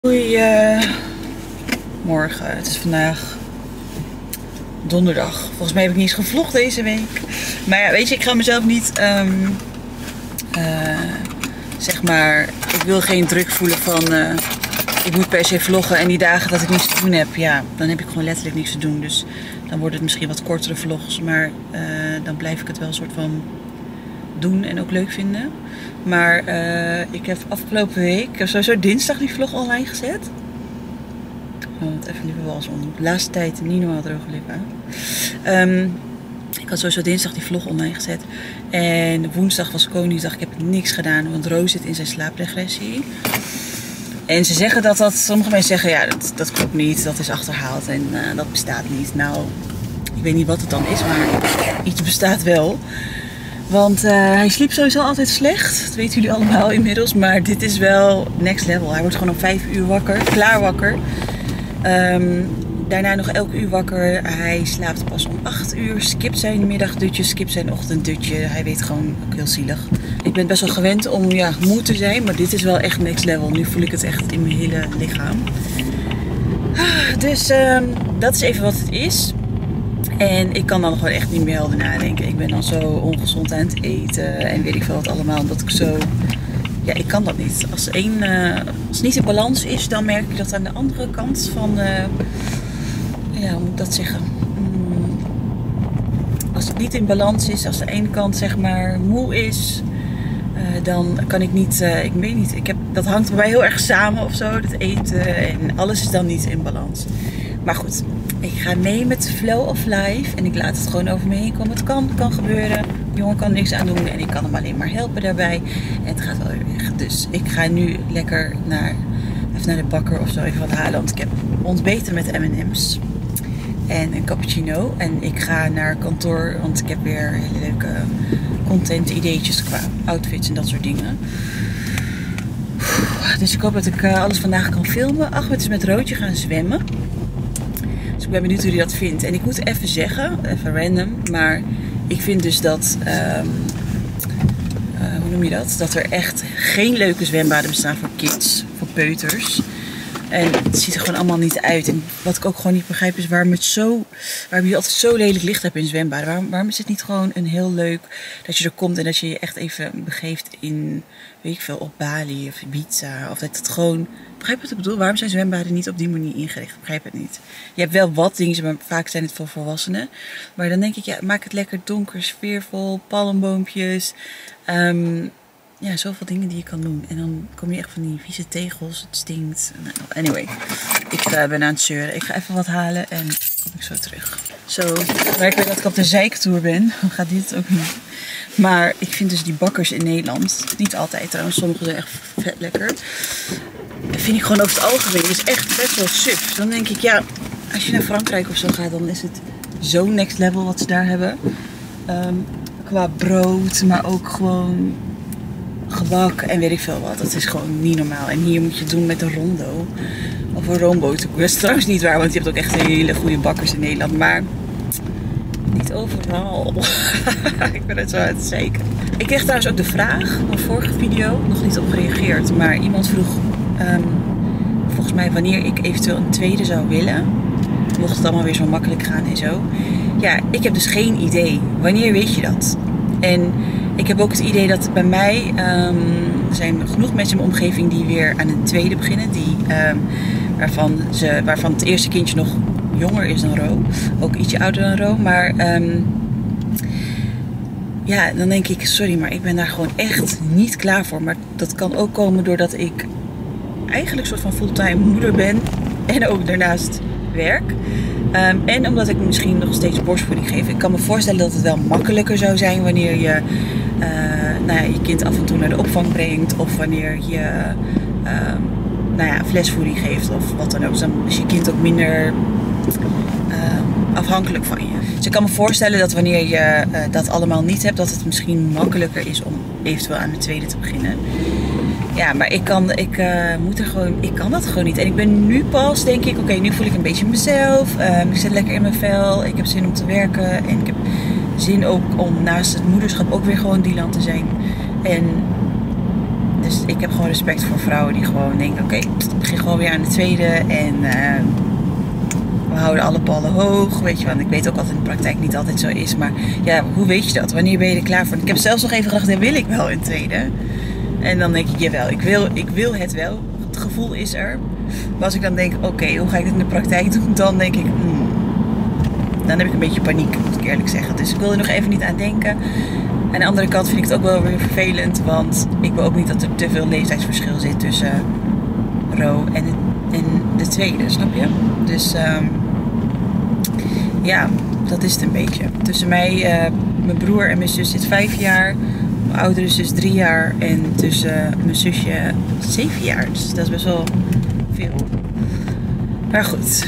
Goedemorgen, het is vandaag donderdag. Volgens mij heb ik niet eens gevlogd deze week. Maar ja, weet je, ik ga mezelf niet, zeg maar, ik wil geen druk voelen van, ik moet per se vloggen. En die dagen dat ik niets te doen heb, ja, dan heb ik gewoon letterlijk niks te doen. Dus dan wordt het misschien wat kortere vlogs, maar dan blijf ik het wel een soort van doen en ook leuk vinden. Maar ik heb afgelopen week, ik heb sowieso dinsdag die vlog online gezet. Want even liever wel zon. De laatste tijd niet normaal droge lippen. Ik had sowieso dinsdag die vlog online gezet. En woensdag was Koningsdag. Ik heb niks gedaan, want Roos zit in zijn slaapregressie. En ze zeggen dat sommige mensen zeggen, ja, dat klopt niet. Dat is achterhaald en dat bestaat niet. Nou, ik weet niet wat het dan is, maar iets bestaat wel. Want hij sliep sowieso altijd slecht. Dat weten jullie allemaal inmiddels. Maar dit is wel next level. Hij wordt gewoon om 5 uur wakker. Klaar wakker. Daarna nog elke uur wakker. Hij slaapt pas om 8 uur. Skipt zijn middagdutje. Skipt zijn ochtenddutje. Hij weet gewoon, ook heel zielig. Ik ben best wel gewend om moe te zijn. Maar dit is wel echt next level. Nu voel ik het echt in mijn hele lichaam. Dus dat is even wat het is. En ik kan dan gewoon echt niet meer helder nadenken. Ik ben dan zo ongezond aan het eten en weet ik veel wat allemaal. Omdat ik zo... Ja, ik kan dat niet. Als het niet in balans is, dan merk ik dat aan de andere kant van... ja, hoe moet ik dat zeggen? Als het niet in balans is, als de ene kant zeg maar moe is... dan kan ik niet... ik weet niet. Dat hangt bij mij heel erg samen of zo. Dat eten en alles is dan niet in balans. Maar goed... Ik ga mee met de flow of life en ik laat het gewoon over me heen komen. Het kan gebeuren. De jongen kan niks aan doen en ik kan hem alleen maar helpen daarbij. En het gaat wel weer weg. Dus ik ga nu lekker even naar de bakker of zo even wat halen. Want ik heb ontbeten met M&M's en een cappuccino. En ik ga naar kantoor, want ik heb weer hele leuke content ideetjes qua outfits en dat soort dingen. Dus ik hoop dat ik alles vandaag kan filmen. Ahmed is met Roodje gaan zwemmen. Dus ik ben benieuwd hoe hij dat vindt. En ik moet even zeggen, even random, maar ik vind dus dat, hoe noem je dat? Dat er echt geen leuke zwembaden bestaan voor kids, voor peuters. En het ziet er gewoon allemaal niet uit. En wat ik ook gewoon niet begrijp is waarom je altijd zo lelijk licht hebt in zwembaden. Waarom is het niet gewoon een heel leuk dat je er komt en dat je je echt even begeeft in, weet ik veel, op Bali of Ibiza. Of dat het gewoon, begrijp je wat ik bedoel? Waarom zijn zwembaden niet op die manier ingericht? Ik begrijp het niet. Je hebt wel wat dingen, maar vaak zijn het voor volwassenen. Maar dan denk ik, ja, maak het lekker donker, sfeervol, palmboompjes. Ja, zoveel dingen die je kan doen. En dan kom je echt van die vieze tegels. Het stinkt. Anyway, ik ben aan het zeuren. Ik ga even wat halen en kom ik zo terug. Zo, merk ik dat ik op de zeiktour ben. Dan gaat dit ook niet. Maar ik vind dus die bakkers in Nederland, niet altijd trouwens, sommige zijn echt vet lekker. Dat vind ik gewoon over het algemeen. Het is echt best wel suf. Dan denk ik, ja, als je naar Frankrijk of zo gaat, dan is het zo next level wat ze daar hebben. Qua brood, maar ook gewoon... gebak en weet ik veel wat. Dat is gewoon niet normaal. En hier moet je het doen met een rondo. Of een roomboot. Dat is trouwens niet waar, want je hebt ook echt hele goede bakkers in Nederland. Maar niet overal. Ik ben het zo uit het zeiken. Ik kreeg trouwens ook de vraag, een vorige video, nog niet op gereageerd. Maar iemand vroeg, volgens mij wanneer ik eventueel een tweede zou willen. Mocht het allemaal weer zo makkelijk gaan en zo. Ja, ik heb dus geen idee. Wanneer weet je dat? En... ik heb ook het idee dat bij mij, er zijn genoeg mensen in mijn omgeving die weer aan een tweede beginnen. Waarvan het eerste kindje nog jonger is dan Ro. Ook ietsje ouder dan Ro. Maar ja, dan denk ik, sorry, maar ik ben daar gewoon echt niet klaar voor. Maar dat kan ook komen doordat ik eigenlijk een soort van fulltime moeder ben. En ook daarnaast werk. En omdat ik misschien nog steeds borstvoeding geef. Ik kan me voorstellen dat het wel makkelijker zou zijn wanneer je je kind af en toe naar de opvang brengt. Of wanneer je flesvoeding geeft of wat dan ook. Dus dan is je kind ook minder afhankelijk van je. Dus ik kan me voorstellen dat wanneer je dat allemaal niet hebt, dat het misschien makkelijker is om eventueel aan de tweede te beginnen. Ja, maar ik kan dat gewoon niet. En ik ben nu pas, denk ik, oké, nu voel ik een beetje mezelf. Ik zit lekker in mijn vel. Ik heb zin om te werken. En ik heb zin ook om naast het moederschap ook weer gewoon Dylan te zijn. En dus ik heb gewoon respect voor vrouwen die gewoon denken, oké, begin gewoon weer aan de tweede. En we houden alle ballen hoog. Weet je, want ik weet ook altijd in de praktijk niet altijd zo is. Maar ja, hoe weet je dat? Wanneer ben je er klaar voor? Ik heb zelfs nog even gedacht, ja, wil ik wel een tweede? En dan denk ik, jawel, ik wil het wel. Het gevoel is er. Maar als ik dan denk, oké, hoe ga ik dit in de praktijk doen? Dan denk ik, dan heb ik een beetje paniek, moet ik eerlijk zeggen. Dus ik wil er nog even niet aan denken. Aan de andere kant vind ik het ook wel weer vervelend. Want ik wil ook niet dat er te veel leeftijdsverschil zit tussen Ro en de tweede, snap je? Dus ja, dat is het een beetje. Tussen mij, mijn broer en mijn zus zit 5 jaar. Mijn oudere zus 3 jaar. En tussen mijn zusje 7 jaar. Dus dat is best wel veel. Maar goed.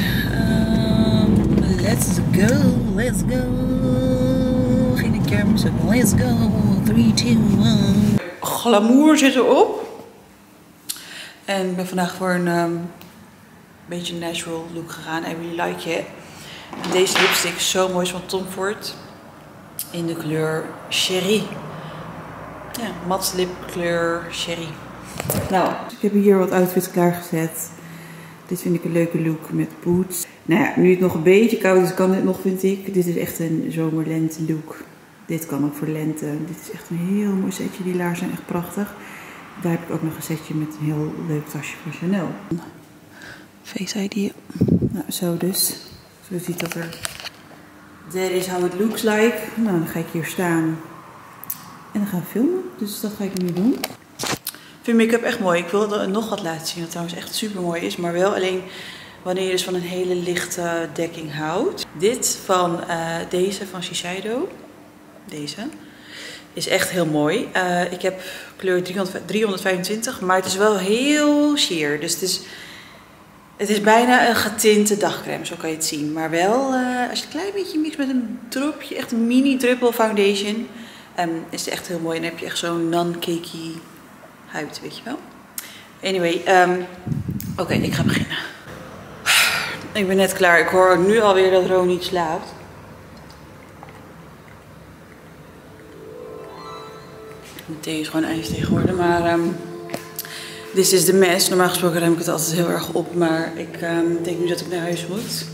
Let's go. Let's go. Geen kermis. Let's go. 3, 2, 1. Glamour zit erop. En ik ben vandaag voor een beetje natural look gegaan. I really like it. En deze lipstick is zo mooi, is van Tom Ford. In de kleur Cherry. Ja, mat lipkleur Cherry. Nou, ik heb hier wat outfits klaargezet. Dit vind ik een leuke look met boots. Nou ja, nu het nog een beetje koud is, kan dit nog, vind ik. Dit is echt een zomerlente look. Dit kan ook voor lente. Dit is echt een heel mooi setje. Die laarzen zijn echt prachtig. Daar heb ik ook nog een setje met een heel leuk tasje van Chanel. Face ID. Nou, zo dus. Zo ziet dat er. That is how it looks like. Nou, dan ga ik hier staan. En dan gaan we filmen. Dus dat ga ik nu doen. Ik vind make-up echt mooi. Ik wilde nog wat laten zien. Dat trouwens echt super mooi is. Maar wel alleen wanneer je dus van een hele lichte dekking houdt. Dit van deze van Shiseido. Deze. Is echt heel mooi. Ik heb kleur 325. Maar het is wel heel sheer. Dus het is bijna een getinte dagcreme. Zo kan je het zien. Maar wel als je een klein beetje mixt met een dropje. Echt een mini druppel foundation. Is het echt heel mooi. En dan heb je echt zo'n non-cakey huid, weet je wel. Anyway, oké, ik ga beginnen. Ik ben net klaar. Ik hoor nu alweer dat Ro niet slaapt. De thee is gewoon ijs tegenwoordig, maar this is the mess. Normaal gesproken ruim ik het altijd heel erg op, maar ik denk nu dat ik naar huis moet.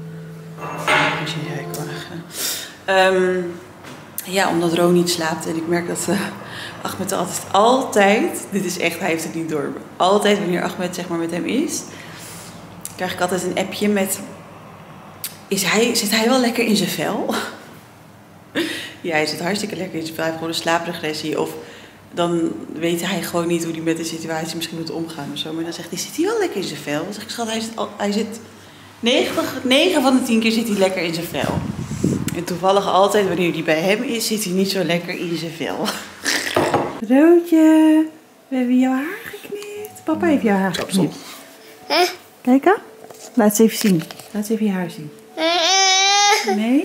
Ja, omdat Ro niet slaapt en ik merk dat Ahmed altijd, dit is echt, hij heeft het niet door. Altijd wanneer Ahmed zeg maar met hem is, krijg ik altijd een appje met, zit hij wel lekker in zijn vel? Ja, hij zit hartstikke lekker in zijn vel. Hij heeft gewoon een slaapregressie. Of dan weet hij gewoon niet hoe hij met de situatie misschien moet omgaan of zo. Maar dan zegt hij, zit hij wel lekker in zijn vel? Dan zeg ik, schat, hij zit 9 van de 10 keer zit hij lekker in zijn vel. En toevallig altijd, wanneer hij bij hem is, zit hij niet zo lekker in zijn vel. Roodje, we hebben jouw haar geknipt. Papa heeft jouw haar geknipt. Kijk aan. Laat het even zien. Laat eens even je haar zien. Nee?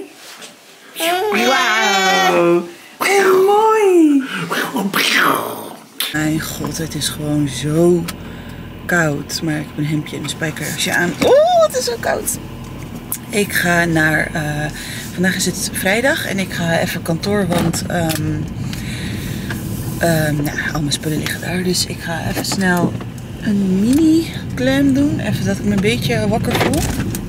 Wauw. Oh, mooi. Mijn god, het is gewoon zo koud. Maar ik heb een hemdje en een spijkersje aan. Oh, het is zo koud. Ik ga naar... vandaag is het vrijdag en ik ga even kantoor, want al mijn spullen liggen daar. Dus ik ga even snel een mini glam doen. Even dat ik me een beetje wakker voel.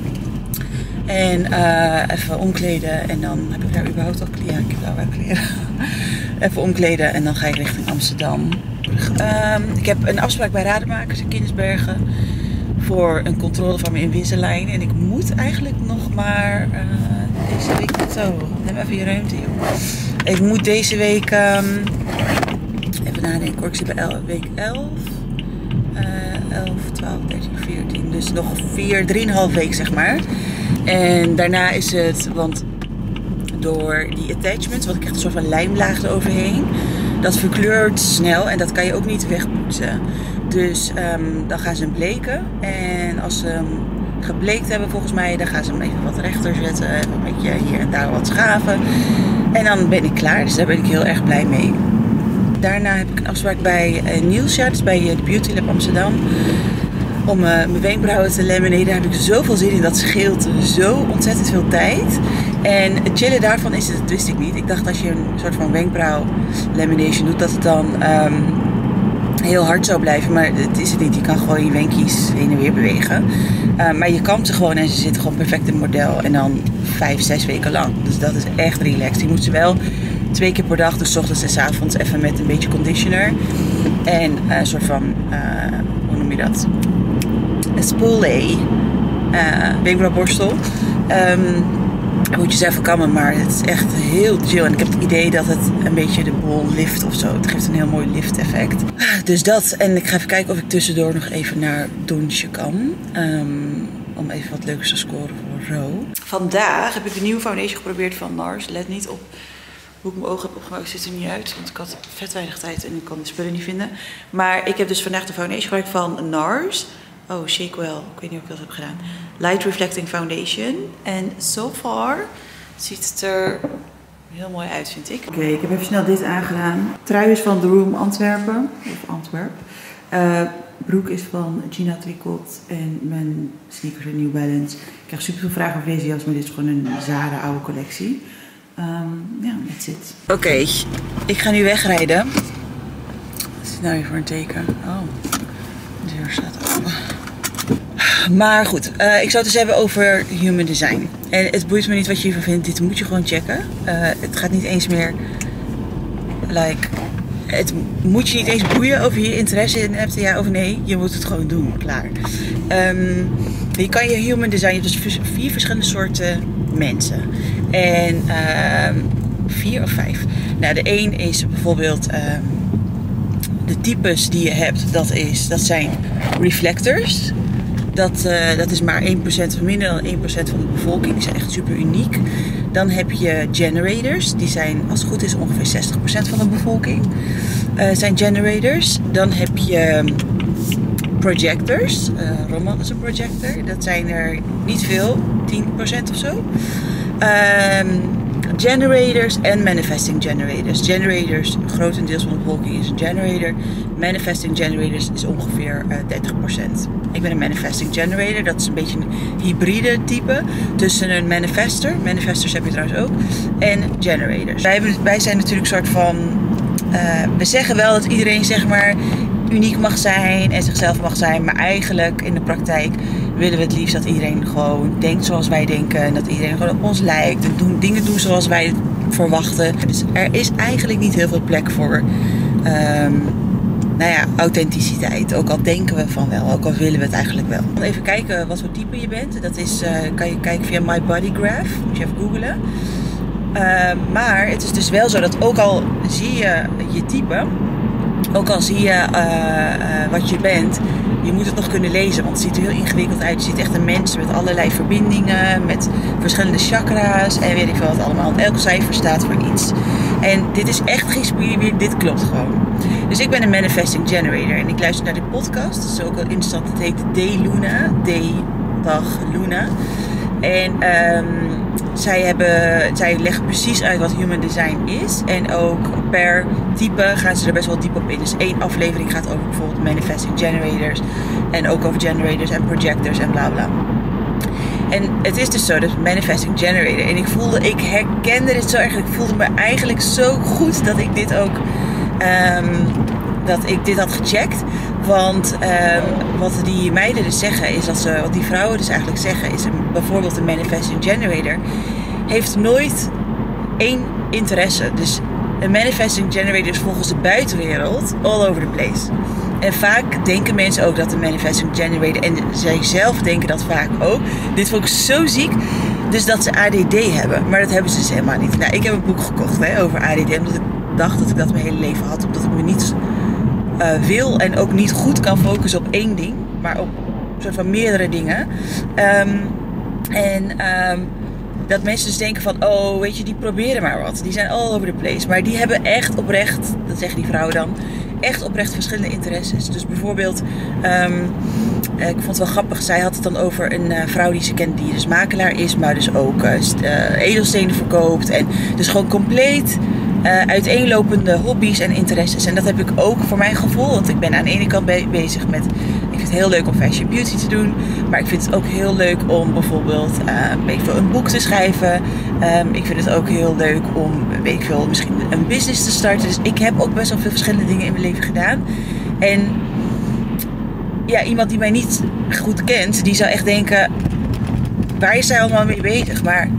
En even omkleden en dan heb ik daar überhaupt al kleren. Ja, ik heb daar wel kleren. Even omkleden en dan ga ik richting Amsterdam. Ik heb een afspraak bij Rademakers in Kindersbergen voor een controle van mijn Invisalign. En ik moet eigenlijk nog maar deze week zo. Neem even je ruimte, joh. Ik moet deze week even nadenken hoor. Ik zit bij week 11. 11, 12, 13, 14. Dus nog 3,5 week zeg maar. En daarna is het, want door die attachments, want ik krijg een soort van lijmlaag eroverheen, dat verkleurt snel en dat kan je ook niet wegpoetsen. Dus dan gaan ze hem bleken. En als ze hem gebleekt hebben volgens mij, dan gaan ze hem even wat rechter zetten. Even een beetje hier en daar wat schaven. En dan ben ik klaar, dus daar ben ik heel erg blij mee. Daarna heb ik een afspraak bij Nielsja, dus bij de Beauty Lab Amsterdam. Om mijn wenkbrauwen te laminaten. Daar heb ik zoveel zin in. Dat scheelt zo ontzettend veel tijd. En het chillen daarvan is het, dat wist ik niet. Ik dacht als je een soort van wenkbrauw lamination doet, dat het dan heel hard zou blijven, maar het is het niet. Je kan gewoon je wenkies heen en weer bewegen. Maar je kampt ze gewoon en ze zitten gewoon perfect in het model. En dan 5-6 weken lang. Dus dat is echt relaxed. Je moet ze wel 2 keer per dag, dus 's ochtends en 's avonds, even met een beetje conditioner. En een soort van, hoe noem je dat? Een spoolie. Wenkbrauwborstel. Moet je ze even kammen, maar het is echt heel chill. En ik heb het idee dat het een beetje de bol lift of zo. Het geeft een heel mooi lift effect. Dus dat. En ik ga even kijken of ik tussendoor nog even naar Donsje kan. Om even wat leuks te scoren voor Ro. Vandaag heb ik de nieuwe foundation geprobeerd van NARS. Let niet op hoe ik mijn ogen heb opgemaakt. Het ziet er niet uit, want ik had vet weinig tijd en ik kan de spullen niet vinden. Maar ik heb dus vandaag de foundation gebruikt van NARS. Oh, Shakewell. Ik weet niet of ik dat heb gedaan. Light Reflecting Foundation. En so far ziet het er heel mooi uit, vind ik. Oké, ik heb even snel dit aangedaan. Trui is van The Room Antwerpen. Of Antwerp. Broek is van Gina Tricot. En mijn sneakers zijn New Balance. Ik krijg super veel vragen over deze jas, maar dit is gewoon een Zara oude collectie. Ja, that's it. Oké, ik ga nu wegrijden. Wat is dit nou weer voor een teken? Oh, de deur staat open. Maar goed, ik zou het dus hebben over human design. En het boeit me niet wat je hiervan vindt, dit moet je gewoon checken. Het gaat niet eens meer, het moet je niet eens boeien of je hier interesse in hebt, ja of nee. Je moet het gewoon doen, klaar. Je kan je human design, je hebt dus 4 verschillende soorten mensen. En 4 of 5. Nou, de een is bijvoorbeeld de types die je hebt, dat zijn reflectors. Dat is maar 1% of minder dan 1% van de bevolking. Die zijn echt super uniek. Dan heb je generators. Die zijn, als het goed is, ongeveer 60% van de bevolking. Zijn generators. Dan heb je projectors. Roman is een projector. Dat zijn er niet veel. 10% of zo. Generators en manifesting generators. Generators, grotendeels van de bevolking is een generator. Manifesting generators is ongeveer 30%. Ik ben een manifesting generator. Dat is een beetje een hybride type tussen een manifester. Manifestors heb je trouwens ook. En generators. Wij zijn natuurlijk een soort van... we zeggen wel dat iedereen zeg maar uniek mag zijn en zichzelf mag zijn. Maar eigenlijk in de praktijk willen we het liefst dat iedereen gewoon denkt zoals wij denken. En dat iedereen gewoon op ons lijkt. En dingen doen zoals wij het verwachten. Dus er is eigenlijk niet heel veel plek voor authenticiteit. Ook al denken we van wel. Ook al willen we het eigenlijk wel. Even kijken wat voor type je bent. Dat is, kan je kijken via My Body Graph. Moet je even googlen. Maar het is dus wel zo dat ook al zie je je type... Ook al zie je wat je bent, je moet het nog kunnen lezen, want het ziet er heel ingewikkeld uit. Je ziet echt een mens met allerlei verbindingen, met verschillende chakra's en weet ik veel wat allemaal. Elk cijfer staat voor iets. En dit is echt geen spierwier, dit klopt gewoon. Dus ik ben een manifesting generator en ik luister naar de podcast. Dat is ook wel interessant, het heet D-Luna, D-dag Luna. En zij leggen precies uit wat human design is. En ook per type gaan ze er best wel diep op in. Dus 1 aflevering gaat over bijvoorbeeld manifesting generators. En ook over generators en projectors en bla bla. En het is dus zo, dus manifesting generator. En ik herkende dit zo erg. Ik voelde me eigenlijk zo goed dat ik dit ook... dat ik dit had gecheckt. Want wat die meiden dus zeggen is dat wat die vrouwen dus eigenlijk zeggen is bijvoorbeeld een manifesting generator heeft nooit 1 interesse. Dus een manifesting generator is volgens de buitenwereld all over the place. En vaak denken mensen ook dat een manifesting generator, en zij zelf denken dat vaak ook. Dit vond ik zo ziek. Dus dat ze ADD hebben. Maar dat hebben ze dus helemaal niet. Nou, ik heb een boek gekocht over ADD. Omdat ik dacht dat ik dat mijn hele leven had. Omdat ik me niet wil en ook niet goed kan focussen op 1 ding. Maar op een soort van meerdere dingen. Dat mensen dus denken van, oh, weet je, die proberen maar wat. Die zijn all over the place. Maar die hebben echt oprecht, dat zeggen die vrouwen dan, echt oprecht verschillende interesses. Dus bijvoorbeeld, ik vond het wel grappig, zij had het dan over een vrouw die ze kent die dus makelaar is, maar dus ook edelstenen verkoopt. En dus gewoon compleet uiteenlopende hobby's en interesses. En dat heb ik ook voor mijn gevoel, want ik ben aan de ene kant bezig met... Ik vind het heel leuk om fashion beauty te doen. Maar ik vind het ook heel leuk om bijvoorbeeld een boek te schrijven. Ik vind het ook heel leuk om misschien een business te starten. Dus ik heb ook best wel veel verschillende dingen in mijn leven gedaan. En ja, iemand die mij niet goed kent, die zou echt denken, waar is zij allemaal mee bezig? Maar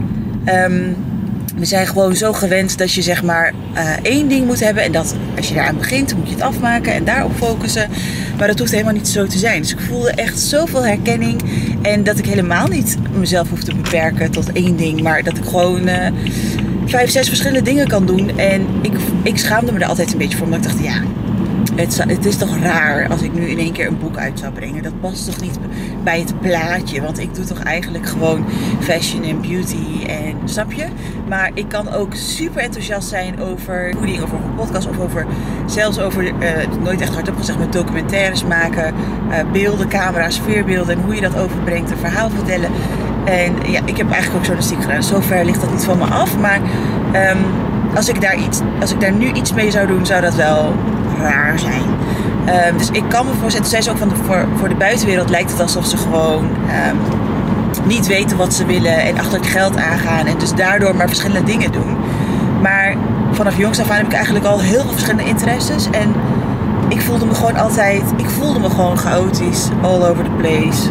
we zijn gewoon zo gewend dat je zeg maar één ding moet hebben. En dat als je daaraan begint, moet je het afmaken en daarop focussen. Maar dat hoeft helemaal niet zo te zijn. Dus ik voelde echt zoveel herkenning. En dat ik helemaal niet mezelf hoef te beperken tot één ding. Maar dat ik gewoon 5, 6 verschillende dingen kan doen. En ik schaamde me er altijd een beetje voor. Omdat ik dacht, ja, het is toch raar als ik nu in één keer een boek uit zou brengen. Dat past toch niet bij het plaatje. Want ik doe toch eigenlijk gewoon fashion en beauty en snap je? Maar ik kan ook super enthousiast zijn over voeding of over podcast of zelfs over, nooit echt hardop gezegd, met documentaires maken, beelden, camera's, sfeerbeelden en hoe je dat overbrengt, een verhaal vertellen. En ja, ik heb eigenlijk ook journalistiek gedaan. Zover ligt dat niet van me af. Maar als ik daar nu iets mee zou doen, zou dat wel raar zijn. Dus ik kan me voorstellen, zei ze ook voor de buitenwereld lijkt het alsof ze gewoon niet weten wat ze willen en achter het geld aangaan en dus daardoor maar verschillende dingen doen. Maar vanaf jongs af aan heb ik eigenlijk al heel veel verschillende interesses en ik voelde me gewoon chaotisch, all over the place.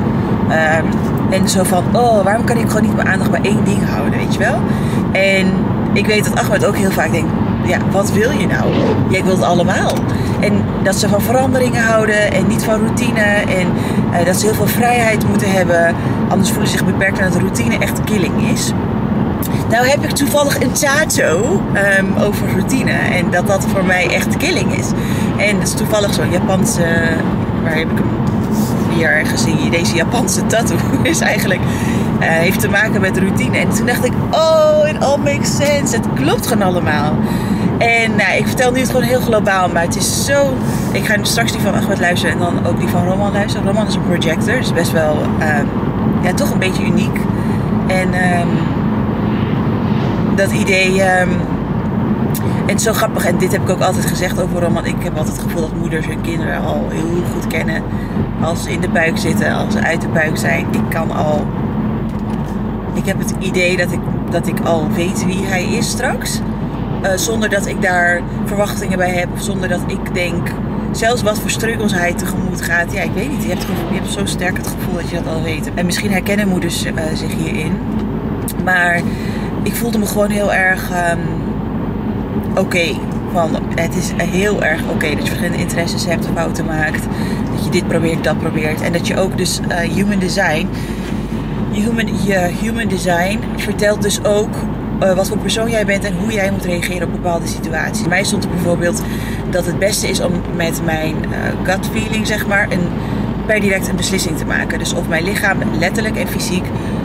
En zo van, waarom kan ik gewoon niet mijn aandacht bij één ding houden, weet je wel? En ik weet dat Ahmed ook heel vaak denkt, ja, wat wil je nou? Ja, ik wil het allemaal. En dat ze van veranderingen houden en niet van routine. En dat ze heel veel vrijheid moeten hebben. Anders voelen ze zich beperkt en dat de routine echt killing is. Nou heb ik toevallig een tattoo over routine. En dat voor mij echt killing is. En dat is toevallig zo'n Japanse, waar heb ik hem hier gezien? Deze Japanse tattoo is eigenlijk, heeft te maken met routine. En toen dacht ik, it all makes sense. Het klopt gewoon allemaal. En ik vertel nu het gewoon heel globaal, maar het is zo. Ik ga straks die van Ahmed luisteren en dan ook die van Roman luisteren. Roman is een projector, dus best wel toch een beetje uniek. En dat idee. En het is zo grappig, en dit heb ik ook altijd gezegd over Roman. Ik heb altijd het gevoel dat moeders hun kinderen al heel goed kennen. Als ze in de buik zitten, als ze uit de buik zijn. Ik heb het idee dat ik al weet wie hij is straks. Zonder dat ik daar verwachtingen bij heb. Of zonder dat ik denk, zelfs wat voor struggles hij tegemoet gaat. Ja, ik weet niet. Je hebt zo sterk het gevoel dat je dat al weet. En misschien herkennen moeders zich hierin. Maar ik voelde me gewoon heel erg oké. Het is heel erg oké dat je verschillende interesses hebt, fouten maakt. Dat je dit probeert, dat probeert. En dat je ook dus human design vertelt dus ook wat voor persoon jij bent en hoe jij moet reageren op bepaalde situaties. Bij mij stond er bijvoorbeeld dat het beste is om met mijn gut feeling, zeg maar, per direct een beslissing te maken. Dus of mijn lichaam letterlijk en fysiek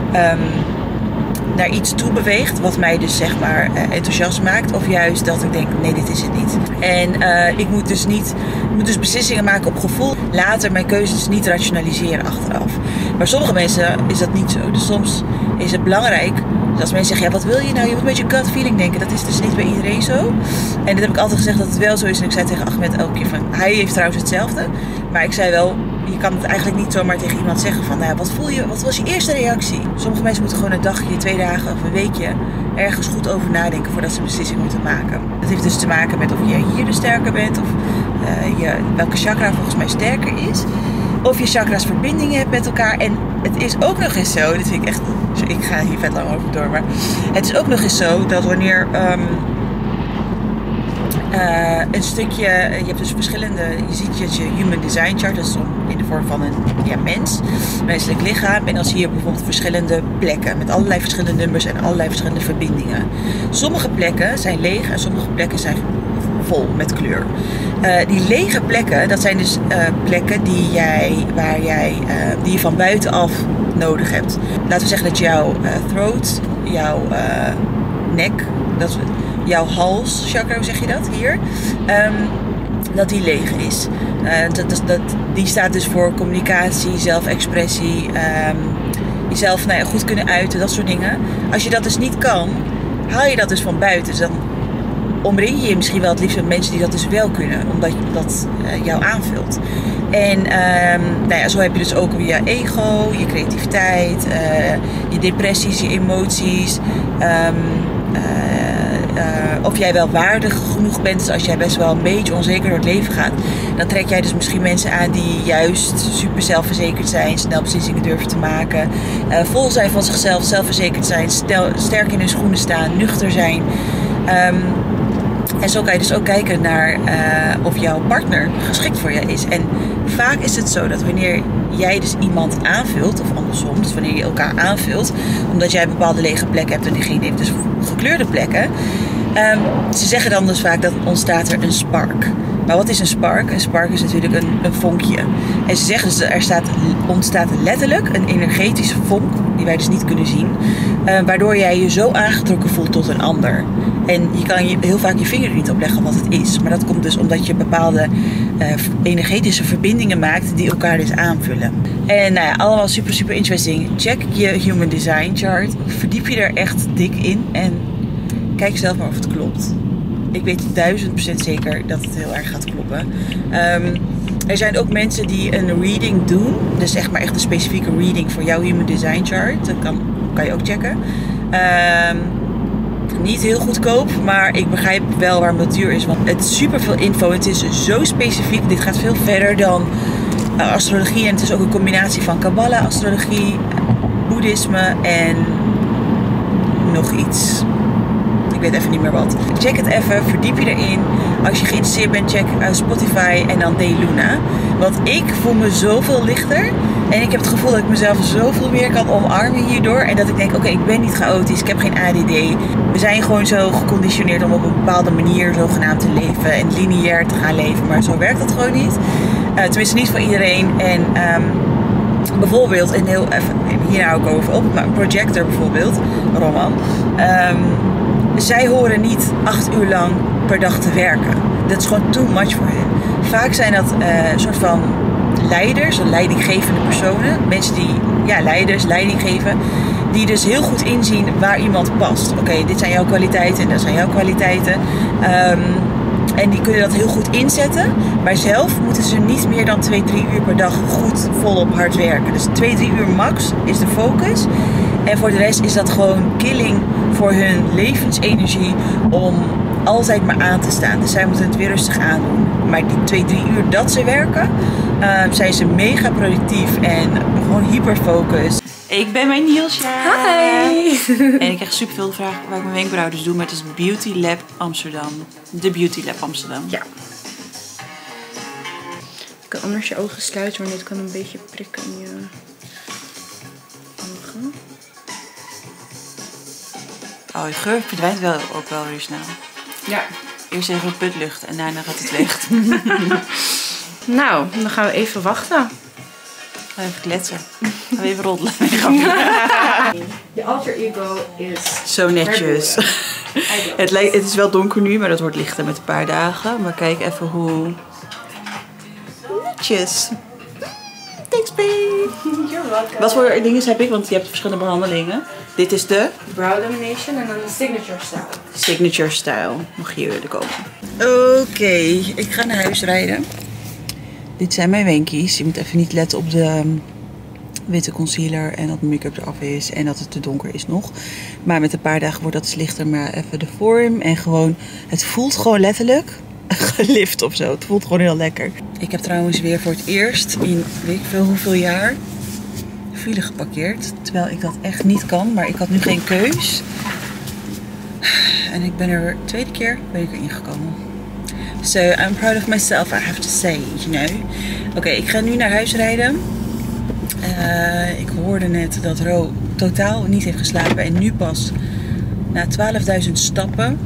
naar iets toe beweegt, wat mij dus zeg maar enthousiast maakt, of juist dat ik denk, nee, dit is het niet. En ik moet dus beslissingen maken op gevoel. Later mijn keuzes niet rationaliseren achteraf. Maar sommige mensen is dat niet zo. Dus soms is het belangrijk, dus als mensen zeggen, ja, wat wil je nou? Je moet een beetje gut feeling denken. Dat is dus niet bij iedereen zo. En dat heb ik altijd gezegd dat het wel zo is. En ik zei tegen Ahmed elke keer van, hij heeft trouwens hetzelfde. Maar ik zei wel, je kan het eigenlijk niet zomaar tegen iemand zeggen van, nou, wat voel je? Wat was je eerste reactie? Sommige mensen moeten gewoon een dagje, 2 dagen of een weekje ergens goed over nadenken voordat ze een beslissing moeten maken. Dat heeft dus te maken met of je hier dus sterker bent of welke chakra volgens mij sterker is. Of je chakra's verbindingen hebt met elkaar. En het is ook nog eens zo, dit vind ik echt, ik ga hier vet lang over door, maar het is ook nog eens zo dat wanneer een stukje, je hebt dus verschillende, je ziet je human design chart, dat is in de vorm van een menselijk lichaam. En dan zie je bijvoorbeeld verschillende plekken met allerlei verschillende nummers en allerlei verschillende verbindingen. Sommige plekken zijn leeg en sommige plekken zijn vol met kleur. Die lege plekken, dat zijn dus plekken die je van buitenaf nodig hebt. Laten we zeggen dat jouw throat, jouw nek, jouw halschakra, hoe zeg je dat hier? Dat die leeg is. Die staat dus voor communicatie, zelfexpressie, jezelf goed kunnen uiten, dat soort dingen. Als je dat dus niet kan, haal je dat dus van buiten. Dus dan omring je misschien wel het liefst met mensen die dat dus wel kunnen, omdat dat jou aanvult. En zo heb je dus ook je ego, je creativiteit, je depressies, je emoties, of jij wel waardig genoeg bent. Dus als jij best wel een beetje onzeker door het leven gaat, dan trek jij dus misschien mensen aan die juist super zelfverzekerd zijn, snel beslissingen durven te maken, vol zijn van zichzelf, zelfverzekerd zijn, sterk in hun schoenen staan, nuchter zijn. En zo kan je dus ook kijken naar of jouw partner geschikt voor je is. En vaak is het zo dat wanneer jij dus iemand aanvult, of andersom, dus wanneer je elkaar aanvult, omdat jij bepaalde lege plekken hebt en diegene heeft dus gekleurde plekken. Ze zeggen dan dus vaak dat ontstaat er een spark. Maar wat is een spark? Een spark is natuurlijk een vonkje. En ze zeggen dus dat er ontstaat letterlijk een energetische vonk, die wij dus niet kunnen zien, waardoor jij je zo aangetrokken voelt tot een ander. En je kan heel vaak je vinger er niet op leggen wat het is. Maar dat komt dus omdat je bepaalde energetische verbindingen maakt die elkaar dus aanvullen. En nou ja, allemaal super, super interesting. Check je Human Design Chart. Verdiep je er echt dik in en kijk zelf maar of het klopt. Ik weet 1000% zeker dat het heel erg gaat kloppen. Er zijn ook mensen die een reading doen. Dus echt maar echt een specifieke reading voor jouw Human Design Chart. Dat kan je ook checken. Niet heel goedkoop, maar ik begrijp wel waarom dat duur is. Want het is super veel info. Het is zo specifiek. Dit gaat veel verder dan astrologie. En het is ook een combinatie van Kabbalah, astrologie, boeddhisme en nog iets. Ik weet even niet meer wat. Check het even, verdiep je erin. Als je geïnteresseerd bent, check Spotify en dan DeLuna. Want ik voel me zoveel lichter. En ik heb het gevoel dat ik mezelf zoveel meer kan omarmen hierdoor. En dat ik denk, oké, ik ben niet chaotisch, ik heb geen ADD. We zijn gewoon zo geconditioneerd om op een bepaalde manier zogenaamd te leven. En lineair te gaan leven. Maar zo werkt dat gewoon niet. Tenminste niet voor iedereen. En bijvoorbeeld, en heel even, hier hou ik over op. Maar een projector bijvoorbeeld, Roman. Zij horen niet 8 uur lang per dag te werken. Dat is gewoon too much voor hen. Vaak zijn dat een soort van leiders, leidinggevende personen. Mensen die, leiding geven. Die dus heel goed inzien waar iemand past. Oké, dit zijn jouw kwaliteiten en dat zijn jouw kwaliteiten. En die kunnen dat heel goed inzetten. Maar zelf moeten ze niet meer dan 2-3 uur per dag goed volop hard werken. Dus 2-3 uur max is de focus. En voor de rest is dat gewoon killing voor hun levensenergie om altijd maar aan te staan. Dus zij moeten het weer rustig aandoen. Maar die 2-3 uur dat ze werken, zijn ze mega productief en gewoon hyperfocus. Ik ben mijn Nielsja. Hi! En ik krijg super veel vragen waar ik mijn wenkbrauwen dus doe met het Beauty Lab Amsterdam. De Beauty Lab Amsterdam. Ja. Je kan anders je ogen sluiten, want dit kan een beetje prikken in je ogen. Oh, je geur verdwijnt wel ook wel weer snel. Ja. Eerst even een putlucht en daarna gaat het weg. Nou, dan gaan we even wachten. Even kletsen. Gaan we even roddelen. Je alter ego is... Zo netjes. Het is wel donker nu, maar dat wordt lichter met een paar dagen. Maar kijk even hoe netjes. Thanks, babe. You're welcome. Wat voor dingen heb ik? Want je hebt verschillende behandelingen. Dit is de Brow lamination en dan de signature style. signature style. Mag hier willen komen. Oké, ik ga naar huis rijden. Dit zijn mijn wenkies. Je moet even niet letten op de witte concealer en dat mijn make-up eraf is en dat het te donker is nog. Maar met een paar dagen wordt dat lichter, maar even de vorm en gewoon, het voelt gewoon letterlijk gelift of zo. Het voelt gewoon heel lekker. Ik heb trouwens weer voor het eerst in weet ik veel hoeveel jaar file geparkeerd. Terwijl ik dat echt niet kan, maar ik had nu geen keus. En ik ben er tweede keer erin gekomen. So I'm proud of myself, I have to say, you know. Oké, ik ga nu naar huis rijden. Ik hoorde net dat Ro totaal niet heeft geslapen en nu pas na 12.000 stappen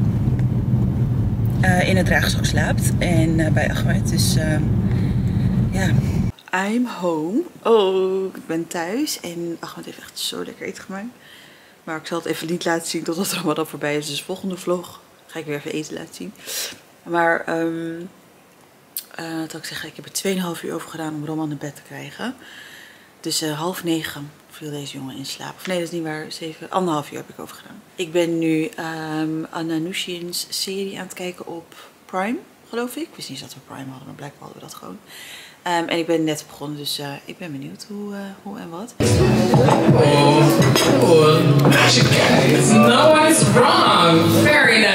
in het draagzak slaapt. En bij Ahmed, dus ja. I'm home. Oh, ik ben thuis en Ahmed heeft echt zo lekker eten gemaakt. Maar ik zal het even niet laten zien totdat het Ramadan voorbij is. Dus de volgende vlog ga ik weer even eten laten zien. Maar wat wil ik zeggen, ik heb er 2,5 uur over gedaan om Roman naar bed te krijgen. Dus 8:30 viel deze jongen in slaap. Of nee, dat is niet waar. 1,5 uur heb ik over gedaan. Ik ben nu Ananushian's serie aan het kijken op Prime, geloof ik. Ik wist niet eens dat we Prime hadden, maar blijkbaar hadden we dat gewoon. En ik ben net begonnen, dus ik ben benieuwd hoe en wat. Oh, magic guys. No one's wrong. Very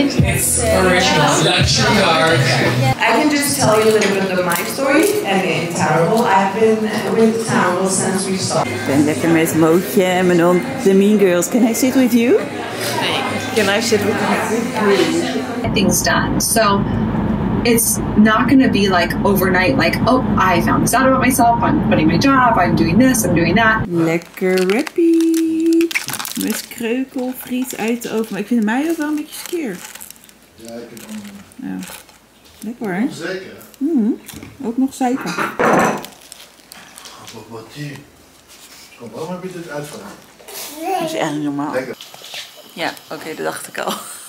It's original luxury car. I can just tell you a little bit of my story and in Terrible. I've been with Terrible since we started. Ik ben lekker met Mootje en mijn hond, the Mean Girls. Can I sit with you? Can I sit with you? Things done. So it's not going to be like overnight, like, oh, I found this out about myself, I'm quitting my job, I'm doing this, I'm doing that. Lekker rappie. Met kreukelfriet uit de oven. Maar ik vind mij ook wel een beetje skeer. Ja, ik heb hem. Ja. Lekker hè? Zeker. Ook nog suiker. Wat hier. Kom, waarom heb je dit uitvragen? Dat is echt niet normaal. Lekker. Ja, oké, dat dacht ik al.